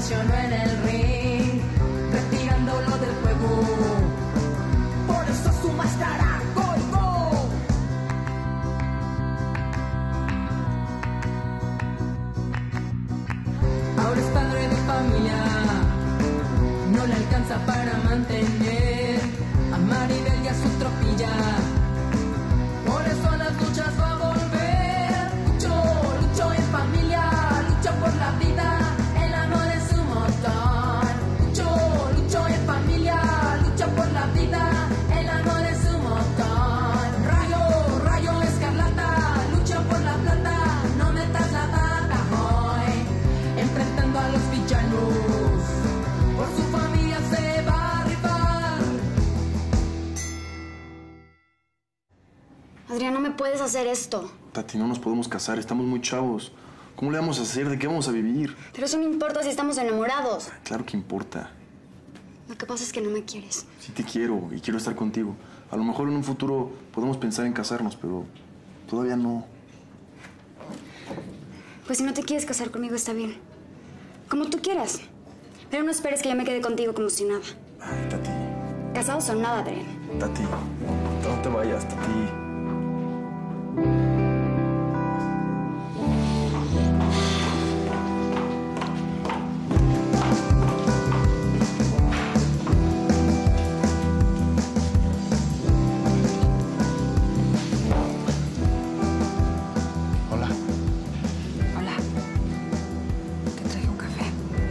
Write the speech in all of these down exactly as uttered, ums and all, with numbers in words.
traicionó en el ring, retirándolo del juego. Por eso su máscara colgó. Ahora es padre de familia, no le alcanza para mantener a Maribel y a su tropilla. Por eso a las luchas va a volver. Lucho, lucho en familia, lucho por la vida, el amor es su motor. Lucho, lucho en familia, lucho por la vida, el amor es su motor. Rayo, rayo escarlata, lucho por la plata, no metas la pata hoy. Enfrentando a los villanos, por su familia se va a rifar. Adrián, no me puedes hacer esto. Tati, no nos podemos casar, estamos muy chavos. ¿Cómo le vamos a hacer? ¿De qué vamos a vivir? Pero eso no importa si estamos enamorados. Claro que importa. Lo que pasa es que no me quieres. Sí te quiero y quiero estar contigo. A lo mejor en un futuro podemos pensar en casarnos, pero todavía no. Pues si no te quieres casar conmigo está bien. Como tú quieras. Pero no esperes que yo me quede contigo como si nada. Ay, Tati. Casados o nada, Adrián. Tati, no te vayas, Tati. Hola. Hola. Te traje un café.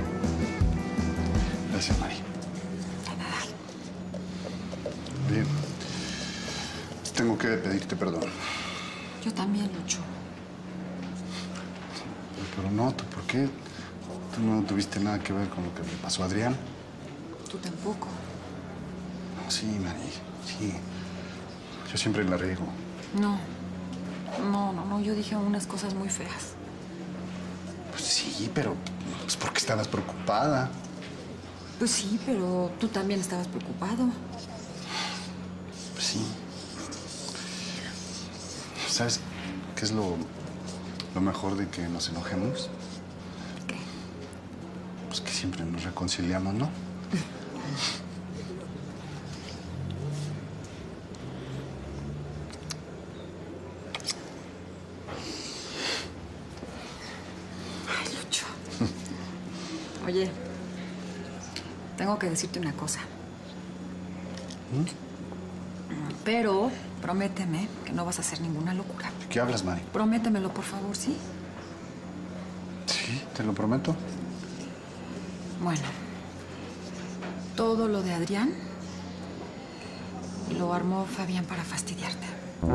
Gracias, Mari. De nada. Bien. Tengo que pedirte perdón. Yo también, Lucho. Pero no, ¿tú por qué? Tú no tuviste nada que ver con lo que le pasó a Adrián. Tú tampoco. No, sí, Mari, sí. Yo siempre la riego. No. No, no, no. Yo dije unas cosas muy feas. Pues sí, pero es porque estabas preocupada. Pues sí, pero tú también estabas preocupado. Pues sí. ¿Sabes qué es lo, lo mejor de que nos enojemos? ¿Qué? Pues que siempre nos reconciliamos, ¿no? Ay, Lucho. Oye, tengo que decirte una cosa. ¿Mm? Pero prométeme que no vas a hacer ninguna locura. ¿De qué hablas, Mari? Prométemelo, por favor, ¿sí? Sí, te lo prometo. Bueno, todo lo de Adrián lo armó Fabián para fastidiarte.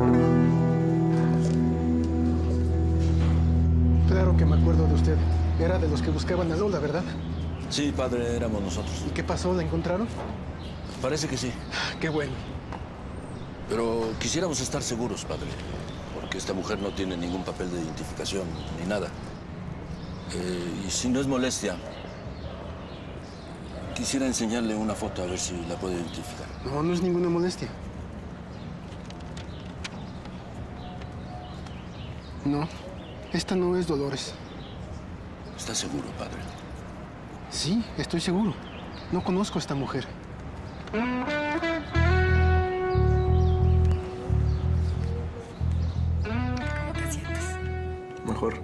Claro que me acuerdo de usted. Era de los que buscaban a Lola, ¿verdad? Sí, padre, éramos nosotros. ¿Y qué pasó? ¿La encontraron? Parece que sí. Qué bueno. Pero quisiéramos estar seguros, padre, porque esta mujer no tiene ningún papel de identificación ni nada. Eh, y si no es molestia, quisiera enseñarle una foto a ver si la puede identificar. No, no es ninguna molestia. No, esta no es Dolores. ¿Está seguro, padre? Sí, estoy seguro. No conozco a esta mujer. ¿Cómo te sientes? Mejor.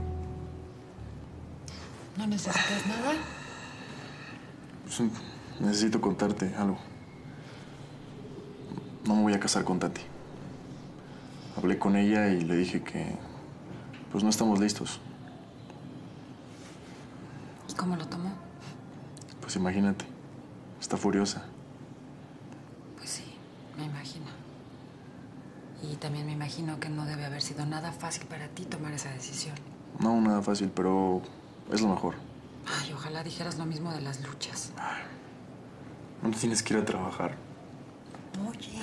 ¿No necesitas nada? Sí, necesito contarte algo. No me voy a casar con Tati. Hablé con ella y le dije que pues no estamos listos. ¿Y cómo lo tomó? Pues imagínate, está furiosa. Pues sí, me imagino. Y también me imagino que no debe haber sido nada fácil para ti tomar esa decisión. No, nada fácil, pero es lo mejor. Ay, ojalá dijeras lo mismo de las luchas. No tienes que ir a trabajar. Oye.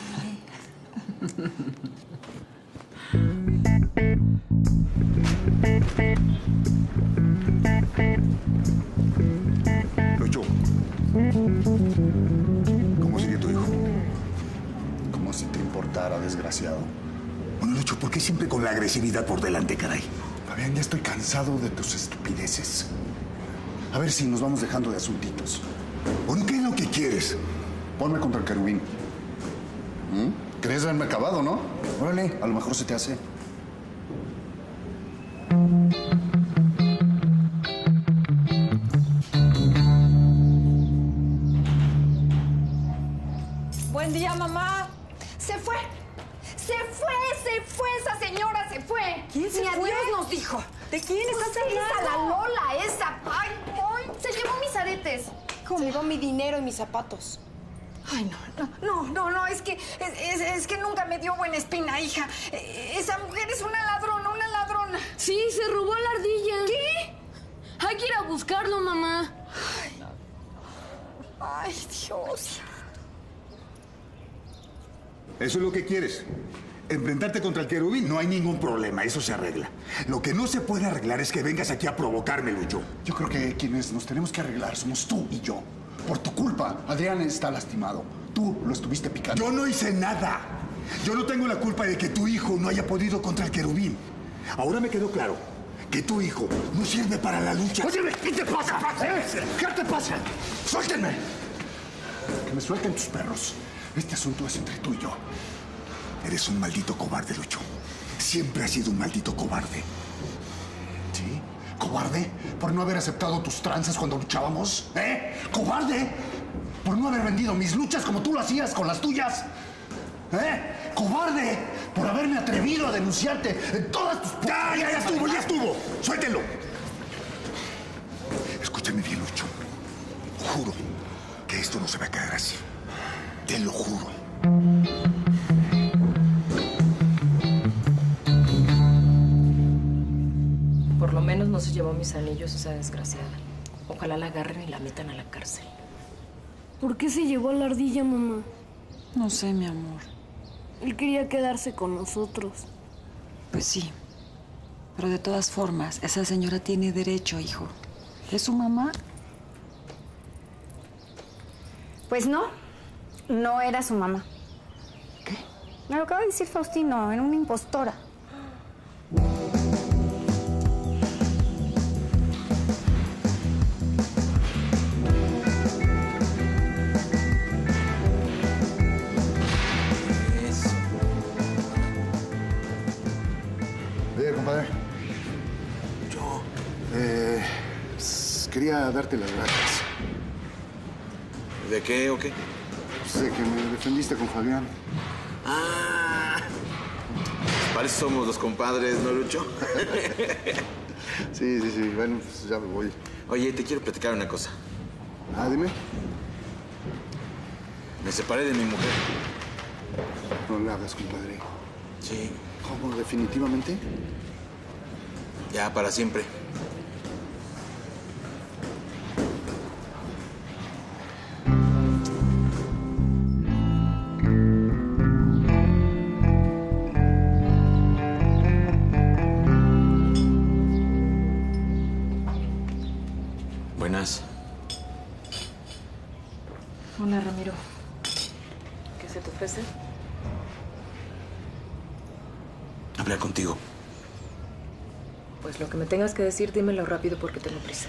Lucho. ¿Cómo sigue tu hijo? Como si te importara, desgraciado. Bueno, Lucho, ¿por qué siempre con la agresividad por delante, caray? Fabián, ya estoy cansado de tus estupideces. A ver si nos vamos dejando de asuntitos. Bueno, ¿qué es lo que quieres? Ponme contra el querubín. ¿Mm? ¿Crees haberme acabado, no? Órale, a lo mejor se te hace. Buen día, mamá. Se fue. Se fue, se fue, esa señora se fue. ¿Quién se Ni fue? adiós nos dijo. ¿De quién Pues estás esa, la hablando? Lola, esa. Ay, ay, se llevó mis aretes. Se llevó mi dinero y mis zapatos. Ay, no, no, no, no, no, es que, es, es, es que nunca me dio buena espina, hija. Eh, Esa mujer es una ladrona, una ladrona. Sí, se robó la ardilla. ¿Qué? Hay que ir a buscarlo, mamá. Ay, ay, Dios. ¿Eso es lo que quieres? Enfrentarte contra el querubín, no hay ningún problema, eso se arregla. Lo que no se puede arreglar es que vengas aquí a provocármelo yo. Yo creo que quienes nos tenemos que arreglar somos tú y yo. Por tu culpa, Adrián está lastimado. Tú lo estuviste picando. Yo no hice nada. Yo no tengo la culpa de que tu hijo no haya podido contra el querubín. Ahora me quedó claro que tu hijo no sirve para la lucha. Óyeme, ¿qué te pasa? ¿Eh? ¿Qué te pasa? ¡Suéltenme! Que me suelten tus perros. Este asunto es entre tú y yo. Eres un maldito cobarde, Lucho. Siempre has sido un maldito cobarde. ¿Sí? ¿Cobarde? ¿Por no haber aceptado tus tranzas cuando luchábamos? ¿Eh? ¿Cobarde? ¿Por no haber vendido mis luchas como tú lo hacías con las tuyas? ¿Eh? ¿Cobarde? ¿Por haberme atrevido a denunciarte en todas tus... ¡Ya, ya, ya estuvo, ya estuvo! ¡Suéltenlo! Escúchame bien, Lucho. Juro que esto no se va a quedar así. Te lo juro. Por lo menos no se llevó mis anillos esa desgraciada. Ojalá la agarren y la metan a la cárcel. ¿Por qué se llevó a la ardilla, mamá? No sé, mi amor. Él quería quedarse con nosotros. Pues sí. Pero de todas formas, esa señora tiene derecho, hijo. ¿Es su mamá? Pues no, no era su mamá. ¿Qué? Me lo acaba de decir Faustino, era una impostora. Oye, compadre. Yo... Eh, s- quería darte las gracias. ¿De qué o qué? Pues de que me defendiste con Fabián. Ah, para eso somos los compadres, ¿no, Lucho? Sí, sí, sí. Bueno, pues ya me voy. Oye, te quiero platicar una cosa. Ah, dime. Me separé de mi mujer. No le hagas, compadre. Sí, ¿Cómo? ¿Definitivamente? ya para siempre. Buenas. Hola, Ramiro. ¿Qué se te ofrece? Hablar contigo. Pues lo que me tengas que decir, dímelo rápido porque tengo prisa.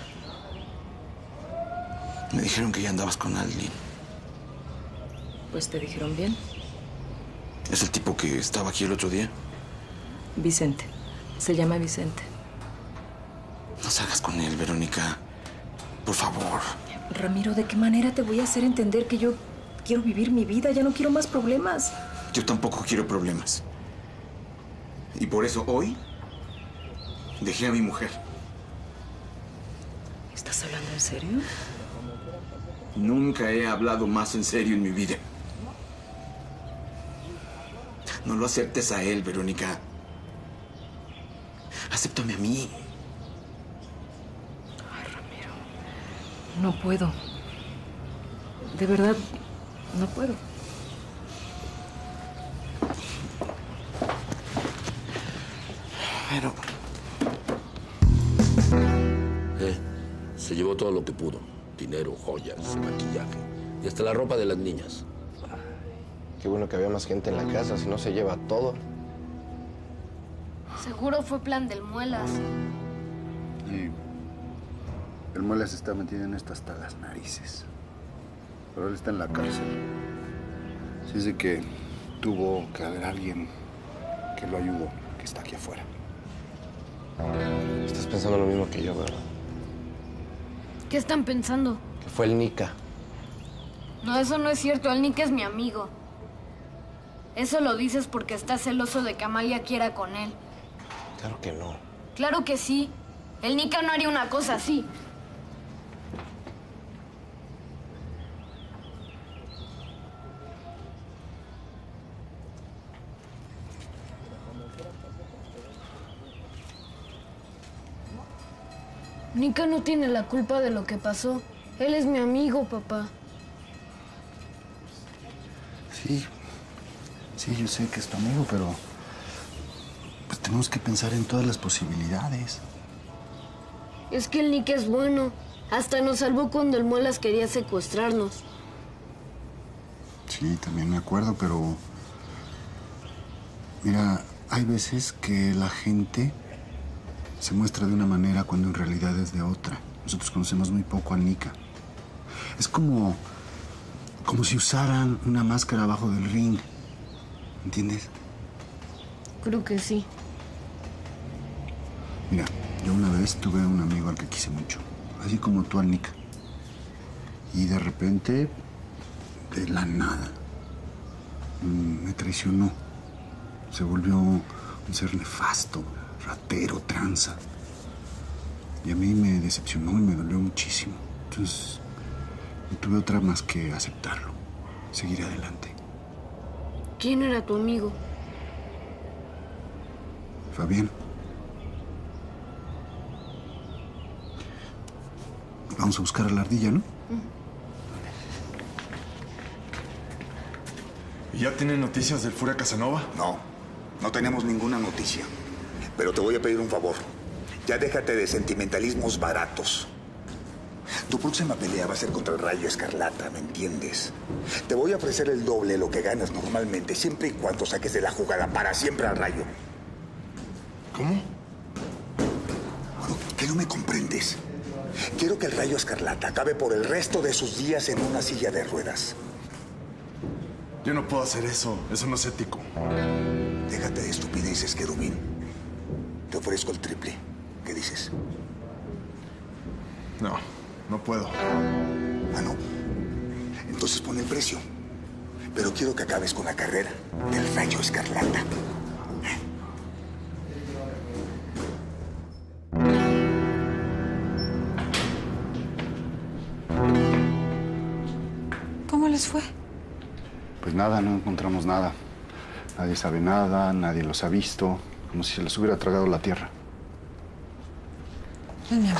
Me dijeron que ya andabas con alguien. Pues te dijeron bien. ¿Es el tipo que estaba aquí el otro día? Vicente. Se llama Vicente. No salgas con él, Verónica. Por favor. Ramiro, ¿de qué manera te voy a hacer entender que yo quiero vivir mi vida? Ya no quiero más problemas. Yo tampoco quiero problemas. Y por eso hoy dejé a mi mujer. ¿Estás hablando en serio? Nunca he hablado más en serio en mi vida. No lo aceptes a él, Verónica. Acéptame a mí. Ay, Ramiro. No puedo. De verdad, no puedo. Pero... Eh, se llevó todo lo que pudo. Dinero, joyas, maquillaje y hasta la ropa de las niñas. Qué bueno que había más gente en la casa, si no se lleva todo. Seguro fue plan del Muelas. Y El Muelas está metido en esto hasta las narices. Pero él está en la cárcel. Así es de que tuvo que haber alguien que lo ayudó, que está aquí afuera. Estás pensando lo mismo que yo, ¿verdad? ¿Qué están pensando? Que fue el Nica. No, eso no es cierto. El Nica es mi amigo. Eso lo dices porque estás celoso de que Amalia quiera con él. Claro que no. Claro que sí. El Nica no haría una cosa así. Nica no tiene la culpa de lo que pasó. Él es mi amigo, papá. Sí, sí, yo sé que es tu amigo, pero pues tenemos que pensar en todas las posibilidades. Es que el Nica es bueno. Hasta nos salvó cuando el Muelas quería secuestrarnos. Sí, también me acuerdo, pero mira, hay veces que la gente se muestra de una manera cuando en realidad es de otra. Nosotros conocemos muy poco al Nica. Es como, como si usaran una máscara abajo del ring. ¿Entiendes? Creo que sí. Mira, yo una vez tuve un amigo al que quise mucho, así como tú al Nica. Y de repente, de la nada, me traicionó. Se volvió un ser nefasto, ratero, tranza. Y a mí me decepcionó y me dolió muchísimo. Entonces, no tuve otra más que aceptarlo, seguir adelante. ¿Quién era tu amigo? Fabián. Vamos a buscar a la ardilla, ¿no? ¿Y ya tienen noticias del Furia Casanova? No, no tenemos ninguna noticia. Pero te voy a pedir un favor. Ya déjate de sentimentalismos baratos. Tu próxima pelea va a ser contra el Rayo Escarlata, ¿me entiendes? Te voy a ofrecer el doble de lo que ganas normalmente, siempre y cuando saques de la jugada para siempre al Rayo. ¿Cómo? Bueno, ¿qué no me comprendes? Quiero que el Rayo Escarlata acabe por el resto de sus días en una silla de ruedas. Yo no puedo hacer eso. Eso no es ético. Déjate de estupideces, querubín. Te ofrezco el triple. ¿Qué dices? No, no puedo. Ah, ¿no? Entonces pon el precio. Pero quiero que acabes con la carrera del Rayo Escarlata. ¿Cómo les fue? Pues nada, no encontramos nada. Nadie sabe nada, nadie los ha visto. Como si se les hubiera tragado la tierra. Ven, mi amor.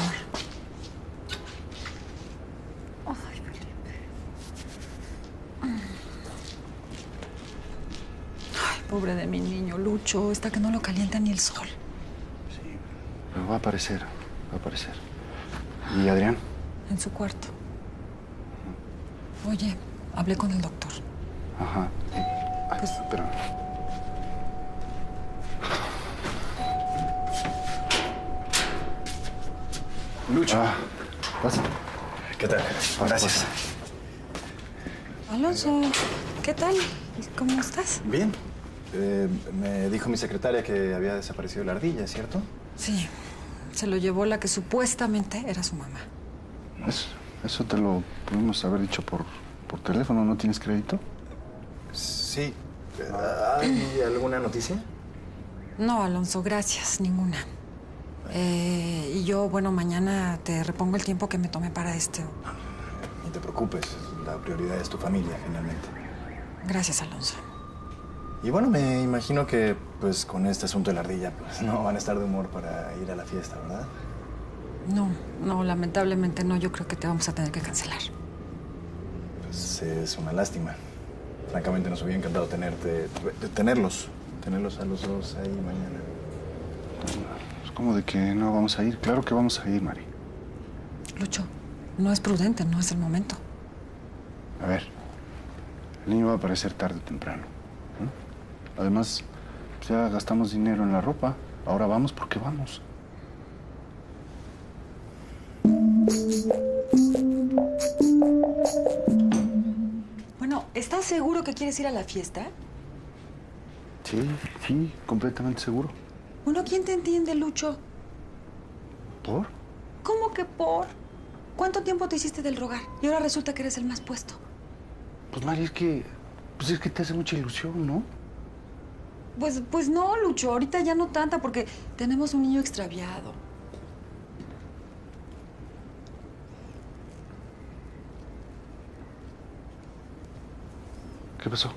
Ay, Felipe. Ay, pobre de mi niño, Lucho. Está que no lo calienta ni el sol. Sí, pero va a aparecer, va a aparecer. ¿Y Adrián? En su cuarto. Oye, hablé con el doctor. Ajá. Ay, Pues- espera. Lucho. Ah, pasa. ¿Qué tal? Gracias. Alonso, ¿qué tal? ¿Cómo estás? Bien. Eh, me dijo mi secretaria que había desaparecido la ardilla, ¿cierto? Sí, se lo llevó la que supuestamente era su mamá. Eso, eso te lo pudimos haber dicho por, por teléfono. ¿No tienes crédito? Sí. ¿Hay alguna noticia? No, Alonso, gracias, ninguna. Eh, y yo, bueno, mañana te repongo el tiempo que me tomé para este. No te preocupes, la prioridad es tu familia, finalmente. Gracias, Alonso. Y bueno, me imagino que, pues, con este asunto de la ardilla, pues, no van a estar de humor para ir a la fiesta, ¿verdad? No, no, lamentablemente no. Yo creo que te vamos a tener que cancelar. Pues es una lástima. Francamente, nos hubiera encantado tenerte, tenerlos, tenerlos a los dos ahí mañana. Pues, ¿cómo de que no vamos a ir? Claro que vamos a ir, Mari. Lucho, no es prudente, no es el momento. A ver, el niño va a aparecer tarde o temprano. ¿No? Además, pues ya gastamos dinero en la ropa. Ahora vamos porque vamos. seguro que quieres ir a la fiesta? Sí, sí, completamente seguro. Bueno, ¿quién te entiende, Lucho? ¿Por? ¿Cómo que por? ¿Cuánto tiempo te hiciste del rogar? Y ahora resulta que eres el más puesto. Pues, Mari, es que... Pues es que te hace mucha ilusión, ¿no? Pues, pues no, Lucho. Ahorita ya no tanta porque tenemos un niño extraviado. ¿Qué pasó?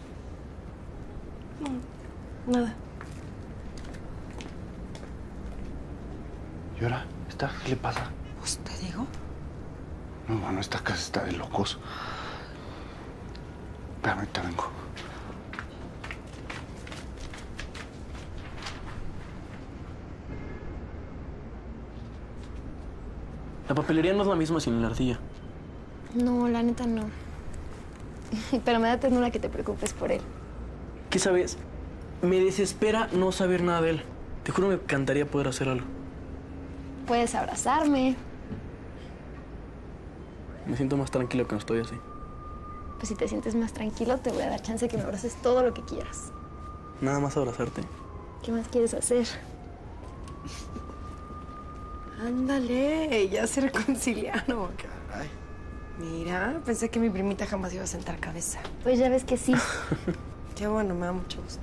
No, nada. ¿Y ahora? ¿Está? ¿Qué le pasa? Pues te digo. No, bueno, esta casa está de locos. Espérame, ahorita vengo. La papelería no es la misma sin la ardilla. No, la neta no. Pero me da ternura que te preocupes por él. ¿Qué sabes? Me desespera no saber nada de él. Te juro me encantaría poder hacer algo. Puedes abrazarme. Me siento más tranquilo que no estoy así. Pues si te sientes más tranquilo, te voy a dar chance de que me abraces todo lo que quieras. Nada más abrazarte. ¿Qué más quieres hacer? Ándale, ya se reconciliaron. Caray. Mira, pensé que mi primita jamás iba a sentar cabeza. Pues ya ves que sí. Qué bueno, me da mucho gusto.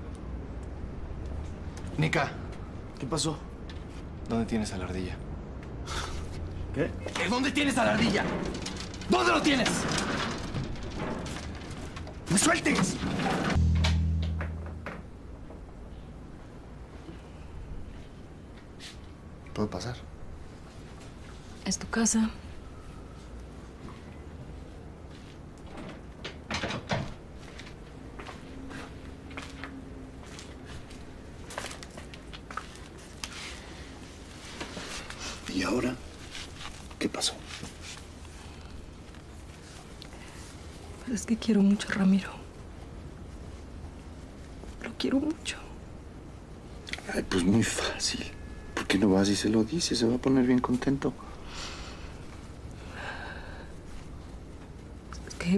Nica, ¿qué pasó? ¿Dónde tienes a la ardilla? ¿Qué? ¿Dónde tienes a la ardilla? ¿Dónde lo tienes? ¡Me sueltes! ¿Puedo pasar? Es tu casa. ¿Y ahora? ¿Qué pasó? Pero es que quiero mucho a Ramiro. Lo quiero mucho. Ay, pues muy fácil. ¿Por qué no vas y se lo dices? Se va a poner bien contento. Es que...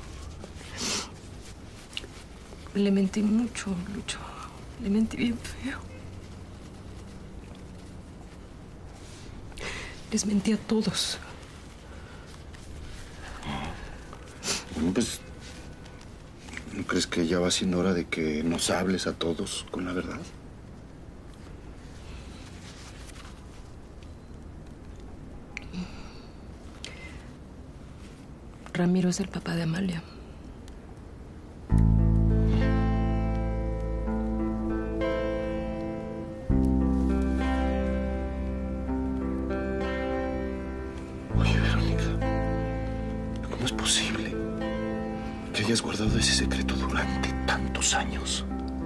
le mentí mucho, Lucho. Le mentí bien feo. Les mentí a todos. Bueno, pues... ¿no crees que ya va siendo hora de que nos hables a todos con la verdad? Ramiro es el papá de Amalia. Oye, Verónica, ¿cómo es posible que hayas guardado ese secreto durante tantos años?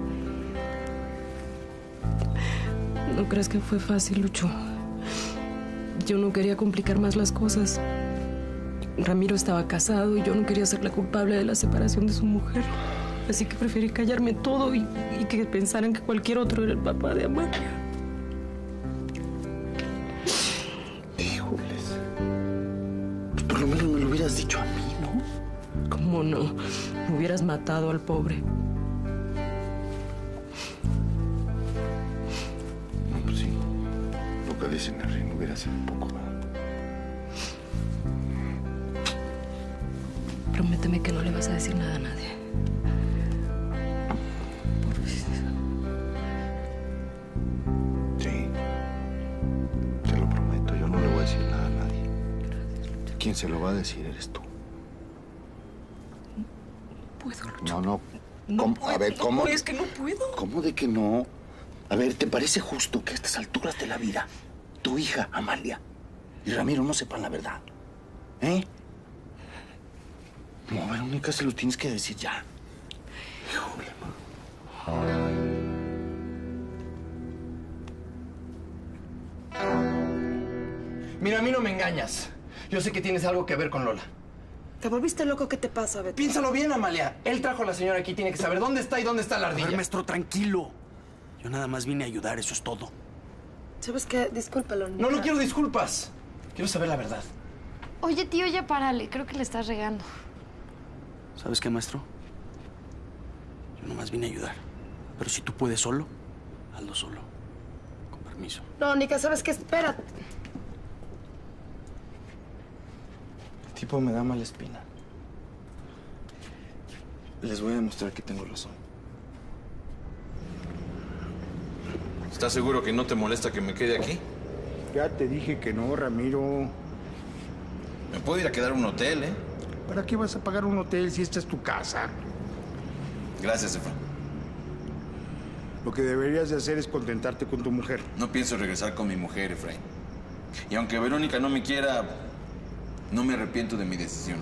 ¿No crees que fue fácil, Lucho? Yo no quería complicar más las cosas. Ramiro estaba casado y yo no quería ser la culpable de la separación de su mujer. Así que preferí callarme todo y, y que pensaran que cualquier otro era el papá de Amalia. Híjoles. Pues por lo menos me lo hubieras dicho a mí, ¿no? ¿Cómo no? Me hubieras matado al pobre. No, pues sí. Lo que dicen el reino hubiera sido un poco, ¿verdad? Prométeme que no le vas a decir nada a nadie. Sí. Te lo prometo, yo no le voy a decir nada a nadie. Quien se lo va a decir eres tú. No puedo, Lucho. No, no. No ¿Cómo? puedo, A ver, no ¿cómo? puedo, es que no puedo. ¿Cómo de que no? A ver, ¿te parece justo que a estas alturas de la vida tu hija, Amalia, y Ramiro no sepan la verdad? ¿Eh? No, Verónica, se lo tienes que decir ya. Híjole, Mira, a mí no me engañas. Yo sé que tienes algo que ver con Lola. ¿Te volviste loco? ¿Qué te pasa, Beto? Piénsalo bien, Amalia. Él trajo a la señora aquí, tiene que saber dónde está y dónde está la A ardilla. ver, maestro, tranquilo. Yo nada más vine a ayudar, eso es todo. ¿Sabes qué? Discúlpalo. No, no quiero disculpas. Quiero saber la verdad. Oye, tío, ya párale. Creo que le estás regando. ¿Sabes qué, maestro? más vine a ayudar. Pero si tú puedes solo, hazlo solo. Con permiso. No, Nica, ¿sabes qué? Espérate. El tipo me da mala espina. Les voy a demostrar que tengo razón. ¿Estás seguro que no te molesta que me quede aquí? Ya te dije que no, Ramiro. Me puedo ir a quedar a un hotel, ¿eh? ¿Para qué vas a pagar un hotel si esta es tu casa? Gracias, Efraín. Lo que deberías de hacer es contentarte con tu mujer. No pienso regresar con mi mujer, Efraín. Y aunque Verónica no me quiera, no me arrepiento de mi decisión.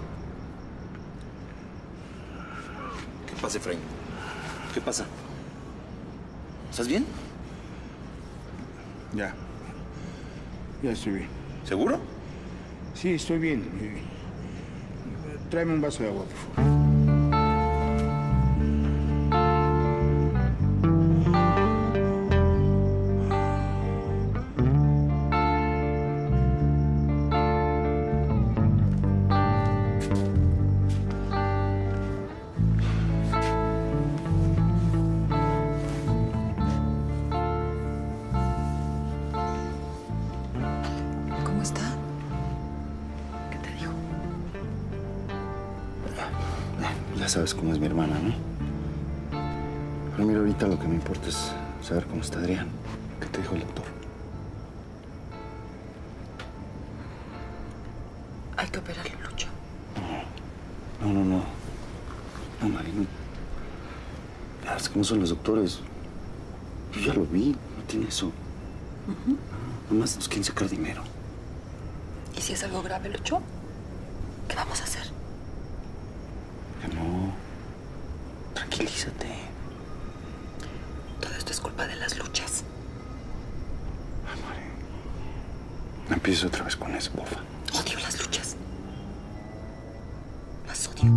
¿Qué pasa, Efraín? ¿Qué pasa? ¿Estás bien? Ya. Ya estoy bien. ¿Seguro? Sí, estoy bien. Eh, Tráeme un vaso de agua, por favor. ¿Cómo está? ¿Qué te dijo? Ya sabes cómo es mi hermana, ¿no? Pero mira, ahorita lo que me importa es saber cómo está Adrián. ¿Qué te dijo el doctor? Hay que operarlo, Lucho. No, no, no. No, Mari, no. Ya sabes cómo son los doctores. Yo ya lo vi, no tiene eso. Ujú. Nomás nos quieren sacar dinero. ¿Y si es algo grave, Lucho? ¿Qué vamos a hacer? Que no. Tranquilízate. Todo esto es culpa de las luchas. No empieces otra vez con eso, porfa. Odio las luchas. Las odio.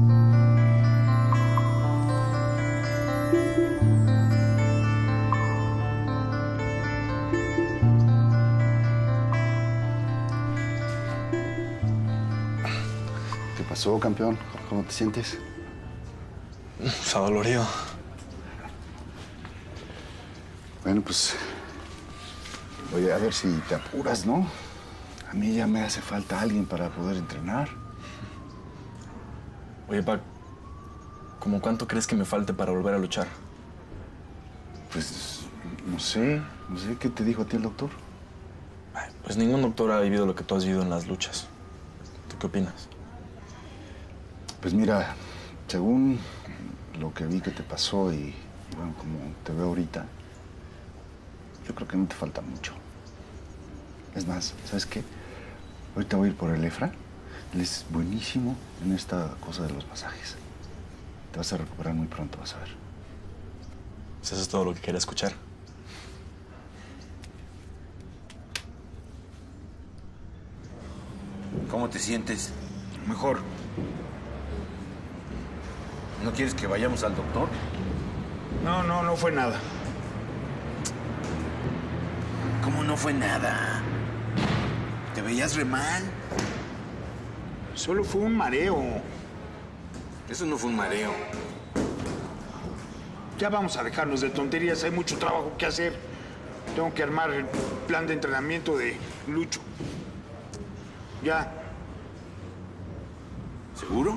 ¿Qué pasó, campeón? ¿Cómo te sientes? Pues adolorido. Bueno, pues... Oye, a ver si te apuras, ¿no? A mí ya me hace falta alguien para poder entrenar. Oye, Pa, ¿cómo cuánto crees que me falte para volver a luchar? Pues, no sé. No sé, ¿qué te dijo a ti el doctor? Pues ningún doctor ha vivido lo que tú has vivido en las luchas. ¿Tú qué opinas? Pues mira, según lo que vi que te pasó y, y bueno, como te veo ahorita, yo creo que no te falta mucho. Es más, ¿sabes qué? Ahorita voy a ir por el Efra. Él es buenísimo en esta cosa de los masajes. Te vas a recuperar muy pronto, vas a ver. Pues eso es todo lo que quería escuchar. ¿Cómo te sientes? Mejor. ¿No quieres que vayamos al doctor? No, no, no fue nada. ¿Cómo no fue nada? ¿Te veías re mal? Solo fue un mareo. Eso no fue un mareo. Ya vamos a dejarnos de tonterías. Hay mucho trabajo que hacer. Tengo que armar el plan de entrenamiento de Lucho. Ya. ¿Seguro?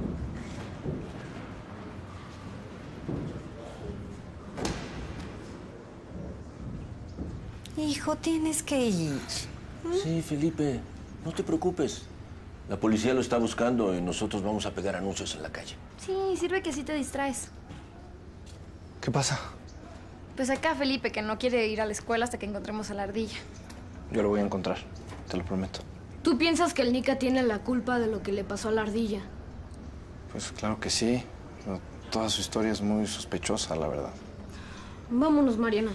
Hijo, tienes que ir. Sí, Felipe, no te preocupes. La policía lo está buscando y nosotros vamos a pegar anuncios en la calle. Sí, sirve que así te distraes. ¿Qué pasa? Pues acá Felipe, que no quiere ir a la escuela hasta que encontremos a la ardilla. Yo lo voy a encontrar, te lo prometo. ¿Tú piensas que el Nica tiene la culpa de lo que le pasó a la ardilla? Pues claro que sí. Pero toda su historia es muy sospechosa, la verdad. Vámonos, Mariana.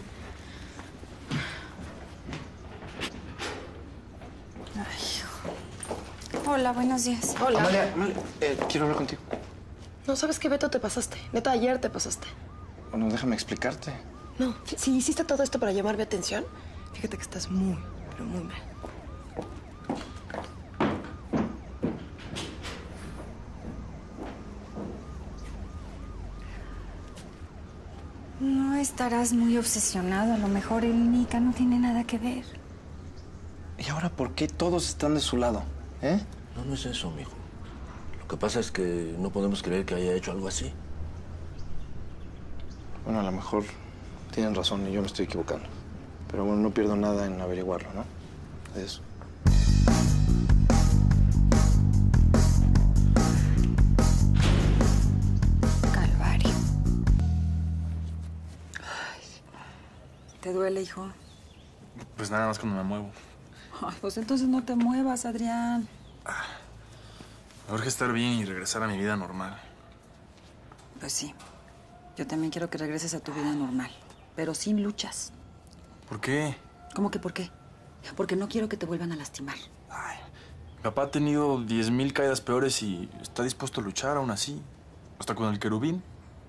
Hola, buenos días. Hola. Amalia, Amalia, eh, quiero hablar contigo. No, ¿sabes qué, Beto? Te pasaste. Neta, ayer te pasaste. Bueno, déjame explicarte. No, si hiciste todo esto para llamar mi atención, fíjate que estás muy, pero muy mal. estarás muy obsesionado. A lo mejor el Nica no tiene nada que ver. ¿Y ahora por qué todos están de su lado? ¿Eh? No, no es eso, mijo. Lo que pasa es que no podemos creer que haya hecho algo así. Bueno, a lo mejor tienen razón y yo me estoy equivocando. Pero bueno, no pierdo nada en averiguarlo, ¿no? Adiós. Calvario. Ay. ¿Te duele, hijo? Pues nada más cuando me muevo. Ay, pues entonces no te muevas, Adrián. Me urge estar bien y regresar a mi vida normal. Pues sí. Yo también quiero que regreses a tu vida normal, pero sin luchas. ¿Por qué? ¿Cómo que por qué? Porque no quiero que te vuelvan a lastimar. Mi papá ha tenido diez mil caídas peores y está dispuesto a luchar aún así. Hasta con el querubín.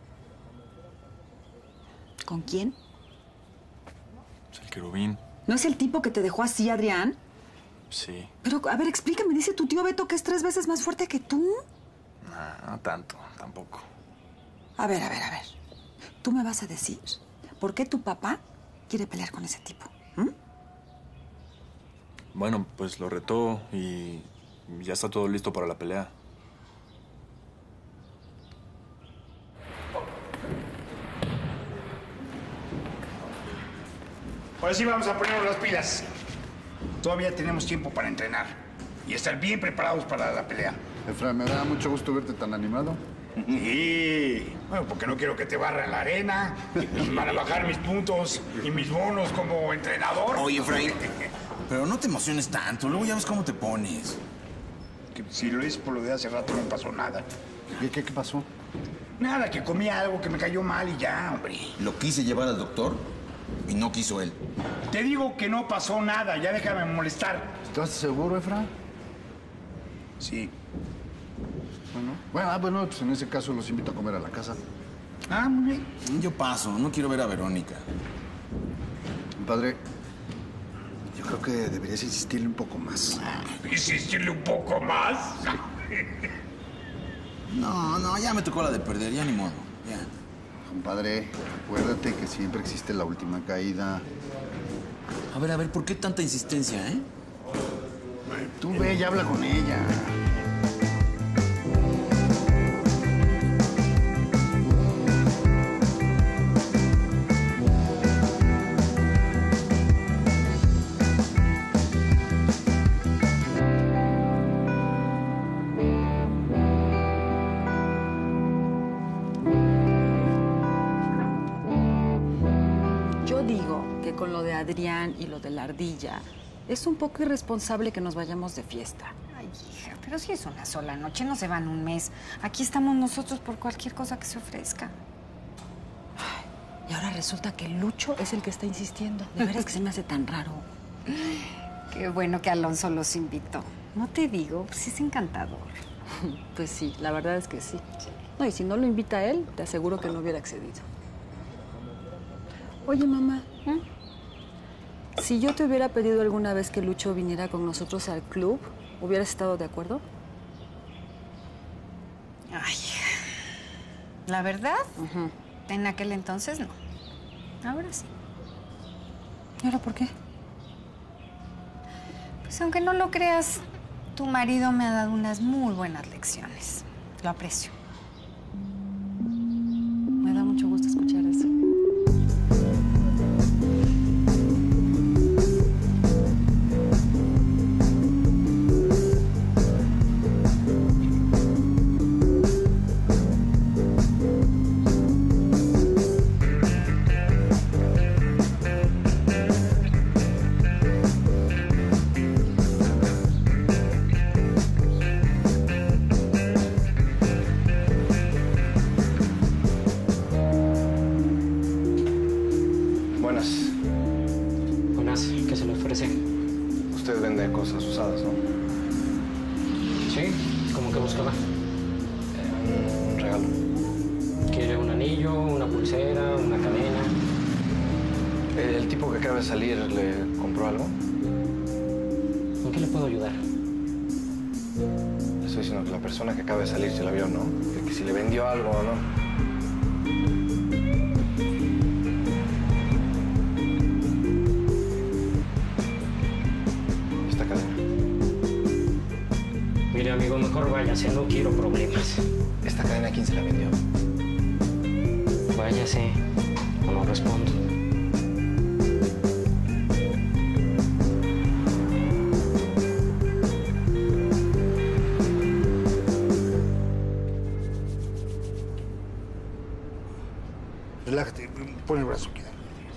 ¿Con quién? Pues el querubín. ¿No es el tipo que te dejó así, Adrián? Sí. Pero, a ver, explícame. Dice tu tío Beto que es tres veces más fuerte que tú. No, no tanto, tampoco. A ver, a ver, a ver. Tú me vas a decir por qué tu papá quiere pelear con ese tipo. ¿Mm? Bueno, pues lo retó y ya está todo listo para la pelea. Ahora sí vamos a ponernos las pilas. Todavía tenemos tiempo para entrenar y estar bien preparados para la pelea. Efraín, me da mucho gusto verte tan animado. Sí, bueno, porque no quiero que te barra en la arena. Van a bajar mis puntos y mis bonos como entrenador. Oye, Efraín, pero no te emociones tanto. Luego ya ves cómo te pones. Que si lo dices por lo de hace rato no pasó nada. ¿Qué, qué, qué pasó? Nada, que comí algo que me cayó mal y ya, hombre. Lo quise llevar al doctor y no quiso él. Te digo que no pasó nada, ya déjame molestar. ¿Estás seguro, Efraín? Sí. Bueno, bueno, ah, bueno, pues en ese caso los invito a comer a la casa. Ah, muy bien. Yo paso, no quiero ver a Verónica. Padre, yo creo que deberías insistirle un poco más. ¿Insistirle un poco más? No, no, ya me tocó la de perder, ya ni modo, ya. Compadre, acuérdate que siempre existe la última caída. A ver, a ver, ¿por qué tanta insistencia, eh? Tú ve y habla con ella. Yo digo que con lo de Adrián y lo de la ardilla, es un poco irresponsable que nos vayamos de fiesta. Ay, hija, pero si es una sola noche, no se van un mes. Aquí estamos nosotros por cualquier cosa que se ofrezca. Y ahora resulta que Lucho es el que está insistiendo. De veras que se me hace tan raro. Qué bueno que Alonso los invitó. No te digo, pues es encantador. Pues sí, la verdad es que sí. No, y si no lo invita a él, te aseguro que no hubiera accedido. Oye, mamá, ¿eh? Si yo te hubiera pedido alguna vez que Lucho viniera con nosotros al club, ¿hubieras estado de acuerdo? Ay, la verdad, uh-huh. En aquel entonces no. Ahora sí. ¿Y ahora por qué? Pues aunque no lo creas, tu marido me ha dado unas muy buenas lecciones. Lo aprecio. Me da mucho gusto escuchar eso. Cosas usadas, ¿no? Sí, ¿cómo que buscaba? Eh, un regalo. ¿Quiere un anillo, una pulsera, una cadena? ¿El tipo que acaba de salir le compró algo? ¿En qué le puedo ayudar? Le estoy diciendo que la persona que acaba de salir se la vio, ¿no? Que, que si le vendió algo o no. Mejor váyase, no quiero problemas. ¿Esta cadena quién se la vendió? Váyase, o no respondo. Relájate, pon el brazo aquí.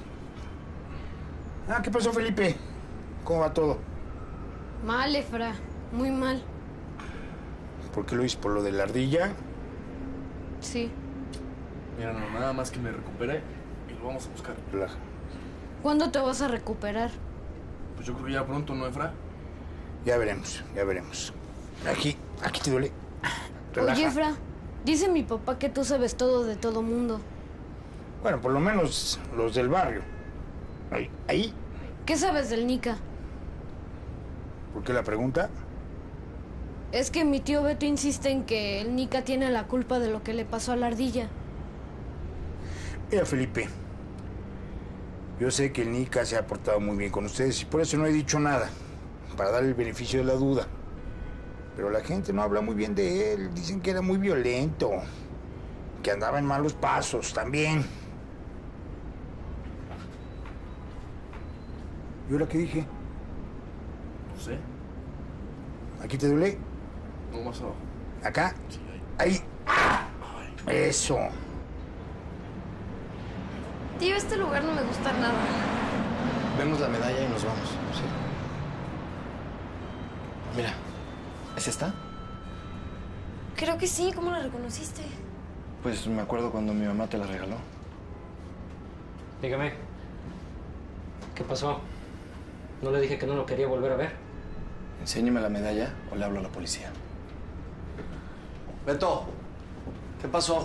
Ah, ¿qué pasó, Felipe? ¿Cómo va todo? Mal, Efra. Muy mal. ¿Por qué lo hice? ¿Por lo de la ardilla? Sí. Mira, no, nada más que me recupere y lo vamos a buscar. Relaja. ¿Cuándo te vas a recuperar? Pues yo creo que ya pronto, ¿no, Efra? Ya veremos, ya veremos. Aquí, aquí te duele. Relaja. Oye, Efra, dice mi papá que tú sabes todo de todo mundo. Bueno, por lo menos los del barrio. Ahí, ahí. ¿Qué sabes del Nica? ¿Por qué la pregunta? Es que mi tío Beto insiste en que el Nica tiene la culpa de lo que le pasó a la ardilla. Mira, Felipe, yo sé que el Nica se ha portado muy bien con ustedes y por eso no he dicho nada, para darle el beneficio de la duda. Pero la gente no habla muy bien de él, dicen que era muy violento, que andaba en malos pasos también. ¿Y ahora qué dije? No sé. ¿Aquí te duele? No, más abajo. ¿Acá? Sí, ahí. Ahí. Eso. Tío, este lugar no me gusta nada. Vemos la medalla y nos vamos. Sí. Mira, ¿es esta? Creo que sí. ¿Cómo la reconociste? Pues me acuerdo cuando mi mamá te la regaló. Dígame. ¿Qué pasó? ¿No le dije que no lo quería volver a ver? Enséñeme la medalla o le hablo a la policía. Beto, ¿qué pasó?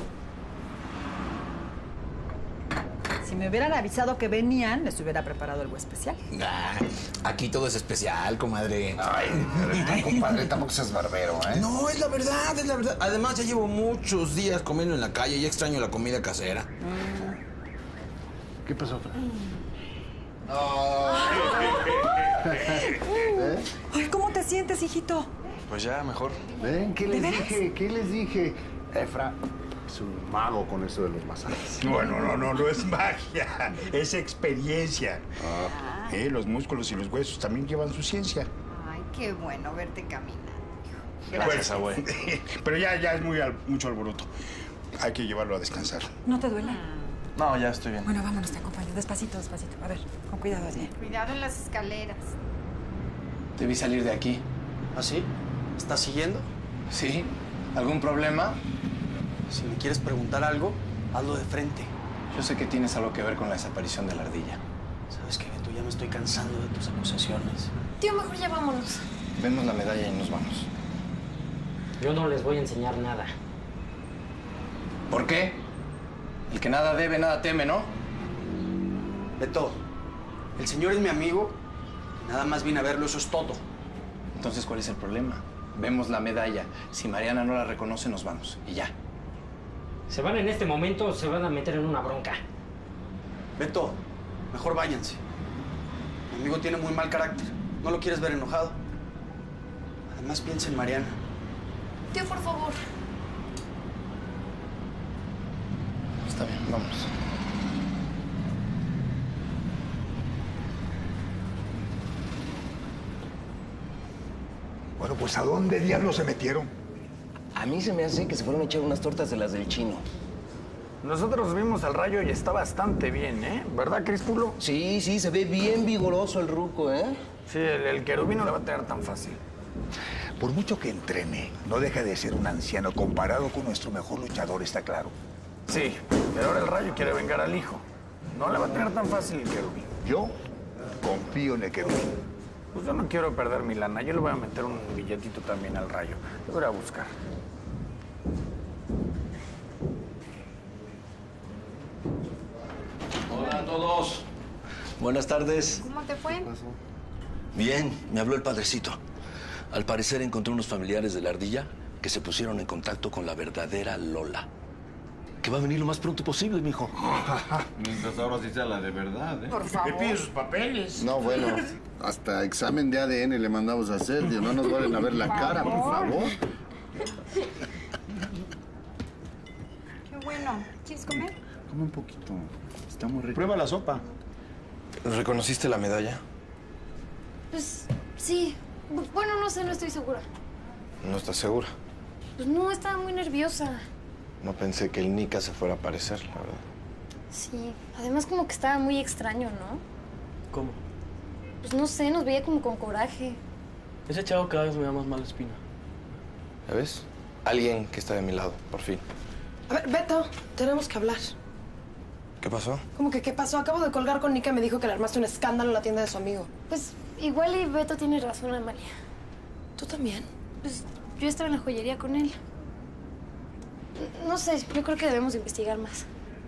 Si me hubieran avisado que venían, les hubiera preparado algo especial. Nah, aquí todo es especial, comadre. Ay, compadre, tampoco seas barbero, ¿eh? No, es la verdad, es la verdad. Además, ya llevo muchos días comiendo en la calle y extraño la comida casera. ¿Qué pasó, Fran? ¿Eh? Ay, ¿cómo te sientes, hijito? Pues ya, mejor. ¿Ven? ¿Qué les ¿De veras? dije? ¿Qué les dije? Efra es un mago con eso de los masajes. Bueno, no, no, no es magia, es experiencia. Ah. Eh, los músculos y los huesos también llevan su ciencia. Ay, qué bueno verte caminar. Gracias, abuelo. Pero ya, ya es muy al- mucho alboroto. Hay que llevarlo a descansar. ¿No te duele? No, ya estoy bien. Bueno, vámonos, te acompaño. Despacito, despacito. A ver, con cuidado allí. Cuidado en las escaleras. Te vi salir de aquí. ¿Ah, sí? ¿Estás siguiendo? ¿Sí? ¿Algún problema? Si me quieres preguntar algo, hazlo de frente. Yo sé que tienes algo que ver con la desaparición de la ardilla. ¿Sabes qué, Beto? Ya me estoy cansando de tus acusaciones. Tío, mejor ya vámonos. Vemos la medalla y nos vamos. Yo no les voy a enseñar nada. ¿Por qué? El que nada debe, nada teme, ¿no? Beto, el señor es mi amigo. Nada más vine a verlo, eso es todo. Entonces, ¿cuál es el problema? Vemos la medalla. Si Mariana no la reconoce, nos vamos. Y ya. Se van en este momento o se van a meter en una bronca. Beto, mejor váyanse. Mi amigo tiene muy mal carácter. No lo quieres ver enojado. Además, piensa en Mariana. Tío, por favor. Está bien, vámonos. Bueno, pues ¿a dónde diablos se metieron? A mí se me hace que se fueron a echar unas tortas de las del chino. Nosotros vimos al Rayo y está bastante bien, ¿eh? ¿Verdad, Crispulo? Sí, sí, se ve bien vigoroso el ruco, ¿eh? Sí, el, el querubín no le va a tener tan fácil. Por mucho que entrene, no deja de ser un anciano comparado con nuestro mejor luchador, está claro. Sí, pero ahora el Rayo quiere vengar al hijo. No le va a tener tan fácil el querubín. Yo confío en el querubín. Pues yo no quiero perder mi lana. Yo le voy a meter un billetito también al Rayo. Lo voy a buscar. Hola a todos. Buenas tardes. ¿Cómo te fue? Bien, me habló el padrecito. Al parecer encontró unos familiares de la ardilla que se pusieron en contacto con la verdadera Lola. Que va a venir lo más pronto posible, mijo. Mientras ahora sí sea la de verdad, ¿eh? Por favor. Que pide sus papeles. No, bueno, hasta examen de A D N le mandamos a hacer. Dios, no nos vuelven a ver la cara, por favor. Qué bueno. ¿Quieres comer? Come un poquito. Está muy rico. Prueba la sopa. ¿Reconociste la medalla? Pues sí. Bu- Bueno, no sé, no estoy segura. ¿No estás segura? Pues no, estaba muy nerviosa. No pensé que el Nica se fuera a aparecer, la verdad. Sí. Además como que estaba muy extraño, ¿no? ¿Cómo? Pues no sé, nos veía como con coraje. Ese chavo cada vez me da más mala espina. ¿Ya ves? Alguien que está de mi lado, por fin. A ver, Beto, tenemos que hablar. ¿Qué pasó? ¿Cómo que qué pasó? Acabo de colgar con Nika y me dijo que le armaste un escándalo en la tienda de su amigo. Pues igual y Beto tiene razón, Amalia. ¿Tú también? Pues yo estaba en la joyería con él. No sé, yo creo que debemos investigar más.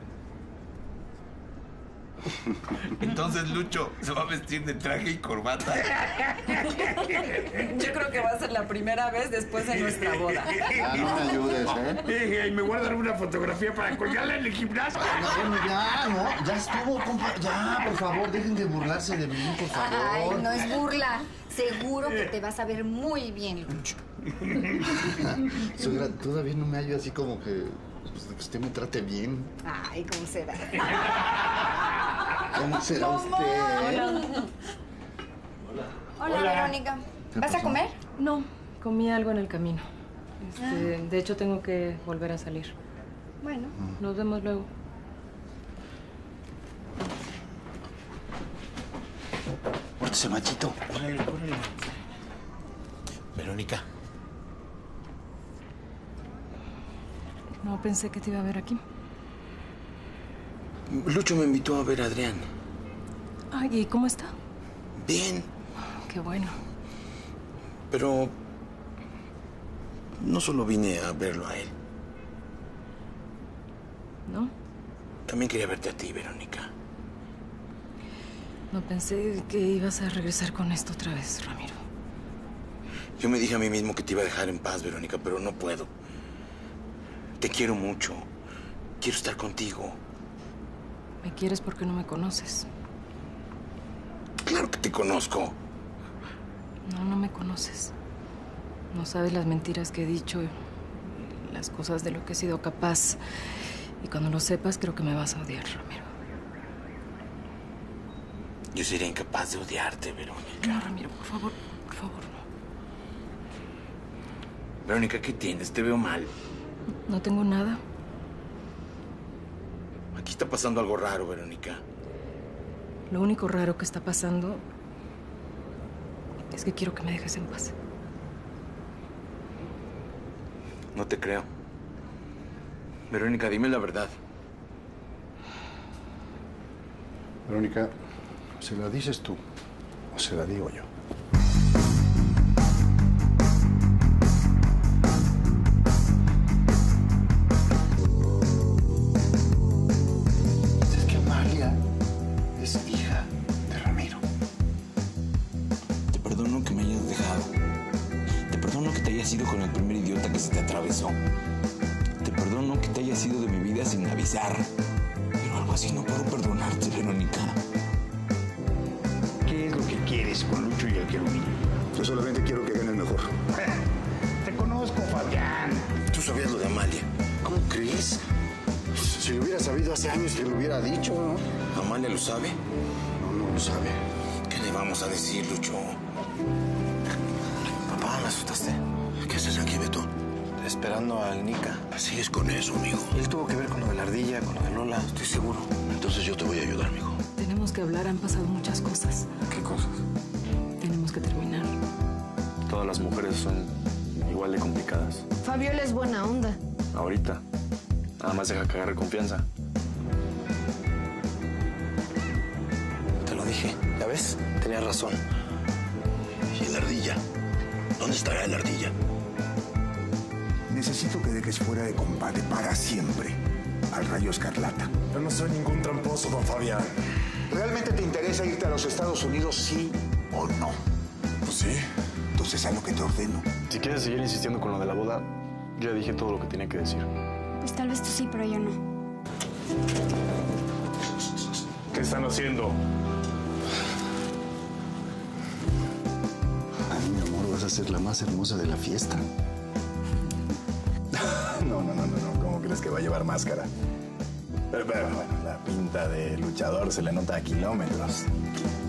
Entonces Lucho se va a vestir de traje y corbata. Yo creo que va a ser la primera vez después de nuestra boda. Ya, no me ayudes, ¿eh? Y me guardan una fotografía para colgarla en el gimnasio. No, ya, no, ya estuvo, compa. Ya, por favor, dejen de burlarse de mí, por favor. Ay, no es burla. Seguro que te vas a ver muy bien, Lucho. Suegra, todavía no me hallo así como que, pues, que usted me trate bien. Ay, ¿cómo será? ¿Cómo será usted? Hola. Hola, Hola. Verónica. ¿Vas a comer? No, comí algo en el camino. Este, De hecho, tengo que volver a salir. Bueno. Nos vemos luego. Pórtese, machito. Órale, órale. Verónica. No pensé que te iba a ver aquí. Lucho me invitó a ver a Adrián. Ay, ¿y cómo está? Bien, Qué bueno. pero no solo vine a verlo a él. ¿No? También quería verte a ti, Verónica. No pensé que ibas a regresar con esto otra vez, Ramiro. Yo me dije a mí mismo que te iba a dejar en paz, Verónica, pero no puedo. Te quiero mucho. Quiero estar contigo. Me quieres porque no me conoces. Claro que te conozco. No, no me conoces. No sabes las mentiras que he dicho, las cosas de lo que he sido capaz. Y cuando lo sepas, creo que me vas a odiar, Ramiro. Yo sería incapaz de odiarte, Verónica. No, Ramiro, por favor, por favor, no. Verónica, ¿qué tienes? Te veo mal. No tengo nada. Aquí está pasando algo raro, Verónica. Lo único raro que está pasando es que quiero que me dejes en paz. No te creo. Verónica, dime la verdad. Verónica, ¿se la dices tú o se la digo yo? Es que Amalia es hija de Ramiro. Te perdono que me hayas dejado. Te perdono que te hayas ido con el primer idiota que se te atravesó. Te perdono que te hayas ido de mi vida sin avisar. Pero algo así no puedo perdonarte, Verónica. ¿Qué es lo que quieres con Lucho y el querubín? Yo solamente quiero que gane el mejor. Te conozco, Fabián. Tú sabías lo de Amalia. ¿Cómo crees? Si lo hubiera sabido hace años, te lo hubiera dicho, ¿no? ¿Amalia lo sabe? No, no lo sabe. ¿Qué le vamos a decir, Lucho? Papá, me asustaste. ¿Qué haces aquí, Beto? Esperando al Nica. Sigues con eso, amigo. Él tuvo que ver con lo de la ardilla, con lo de Lola. Estoy seguro. Entonces yo te voy a ayudar, amigo. Tenemos que hablar, han pasado muchas cosas. ¿Qué cosas? Tenemos que terminar. Todas las mujeres son igual de complicadas. Fabiola es buena onda. Ahorita. Nada más deja que agarre confianza. Te lo dije. ¿Ya ves? Tenías razón. ¿Y el ardilla? ¿Dónde estará el ardilla? Necesito que dejes fuera de combate para siempre al Rayo Escarlata. Yo no soy ningún tramposo, don Fabián. ¿Realmente te interesa irte a los Estados Unidos, sí o no? Pues sí. Entonces haz lo que te ordeno. Si quieres seguir insistiendo con lo de la boda, yo ya dije todo lo que tenía que decir. Pues tal vez tú sí, pero yo no. ¿Qué están haciendo? Ay, mi amor, vas a ser la más hermosa de la fiesta. No, no, no, no, no. ¿Cómo crees que va a llevar máscara? Pero, pero, bueno, la pinta de luchador se le nota a kilómetros.